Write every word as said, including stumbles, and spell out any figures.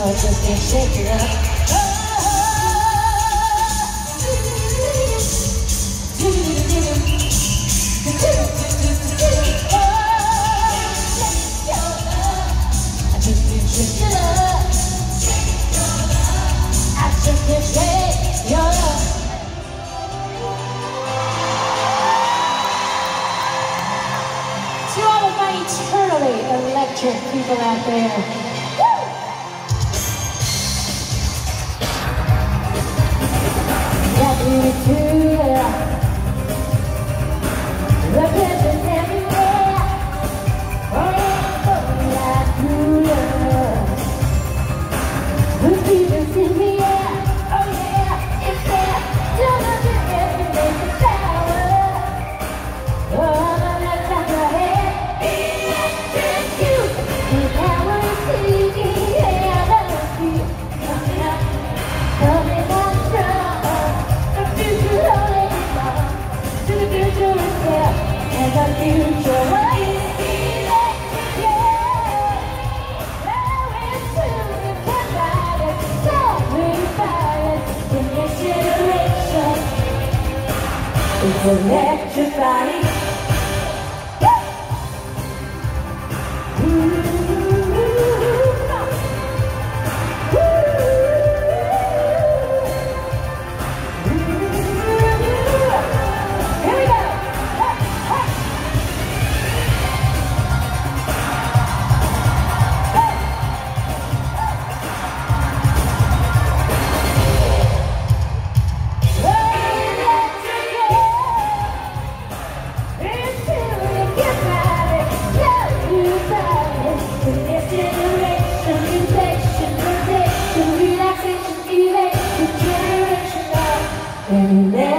I just can't shake it up. I just can't shake it up. I just can't shake your love. To all of my eternally electric people out there. Got you too, the presence everywhere. Oh, like true love. The feelings in the air. Oh yeah, it's there. Too much of everything to shower. Oh, my life's out your head. Electric you. The power is seeking. Yeah, I love you. Coming up, coming up strong. The future already gone. To the future is there. And the future is electric, yeah. Now it's true, you can ride it. So we fight it in this generation. It's electrifying. And